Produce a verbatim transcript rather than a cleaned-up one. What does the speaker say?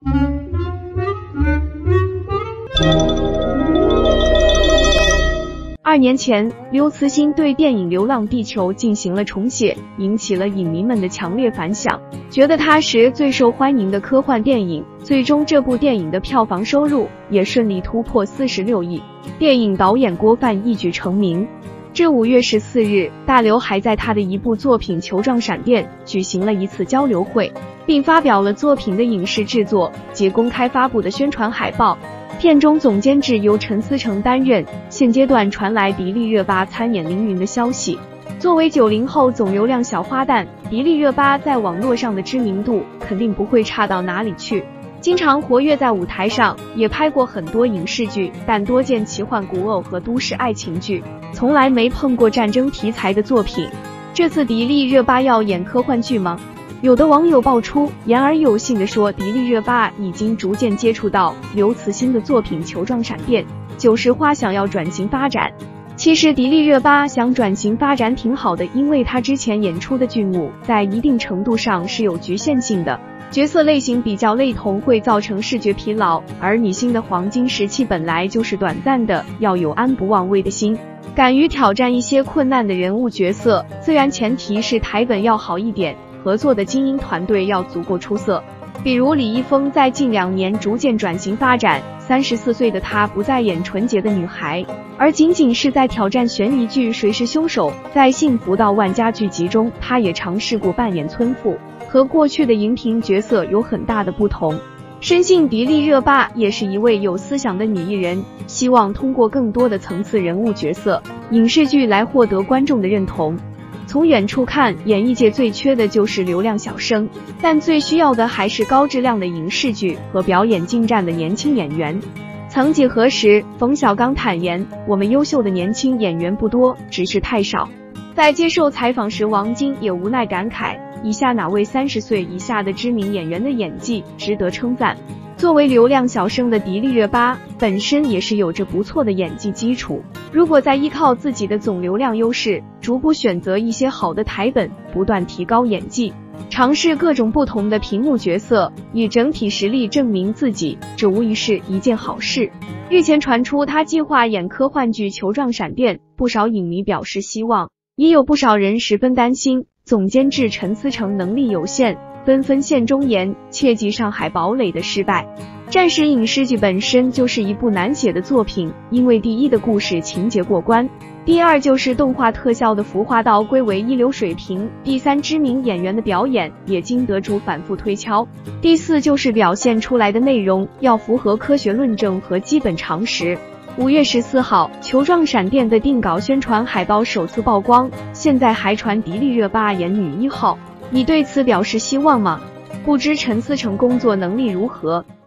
二年前，刘慈欣对电影《流浪地球》进行了重写，引起了影迷们的强烈反响，觉得它是最受欢迎的科幻电影。最终，这部电影的票房收入也顺利突破四十六亿，电影导演郭帆一举成名。至五月十四日，大刘还在他的一部作品《球状闪电》举行了一次交流会，并发表了作品的影视制作及公开发布的宣传海报。片中总监制由陈思诚担任，现阶段传来迪丽热巴参演凌云的消息。作为九零后总流量小花旦，迪丽热巴在网络上的知名度肯定不会差到哪里去，经常活跃在舞台上，也拍过很多影视剧，但多见奇幻古偶和都市爱情剧，从来没碰过战争题材的作品。这次迪丽热巴要演科幻剧吗？有的网友爆出，言而有信地说，迪丽热巴已经逐渐接触到刘慈欣的作品《球状闪电》，九十花想要转型发展。其实迪丽热巴想转型发展挺好的，因为她之前演出的剧目在一定程度上是有局限性的，角色类型比较类同会造成视觉疲劳，而女星的黄金时期本来就是短暂的，要有安不忘位的心，敢于挑战一些困难的人物角色，虽然前提是台本要好一点，合作的精英团队要足够出色。比如李易峰在近两年逐渐转型发展，三十四岁的他不再演纯洁的女孩，而仅仅是在挑战悬疑剧《谁是凶手》。在《幸福到万家》剧集中，他也尝试过扮演村妇，和过去的荧屏角色有很大的不同。深信迪丽热巴也是一位有思想的女艺人，希望通过更多的层次人物角色、影视剧来获得观众的认同。从远处看，演艺界最缺的就是流量小生，但最需要的还是高质量的影视剧和表演精湛的年轻演员。曾几何时，冯小刚坦言，我们优秀的年轻演员不多，只是太少。在接受采访时，王晶也无奈感慨，以下哪位三十岁以下的知名演员的演技值得称赞？作为流量小生的迪丽热巴本身也是有着不错的演技基础，如果再依靠自己的总流量优势，逐步选择一些好的台本，不断提高演技，尝试各种不同的屏幕角色，以整体实力证明自己，这无疑是一件好事。日前传出他计划演科幻剧《球状闪电》，不少影迷表示希望，也有不少人十分担心总监制陈思诚能力有限，纷纷陷忠言，切忌上海堡垒的失败。战时影视剧本身就是一部难写的作品，因为第一的故事情节过关，第二就是动画特效的服化到归为一流水平，第三知名演员的表演也经得住反复推敲，第四就是表现出来的内容要符合科学论证和基本常识。五月十四号，球状闪电的定稿宣传海报首次曝光，现在还传迪丽热巴演女一号，你对此表示希望吗？不知陈思诚工作能力如何？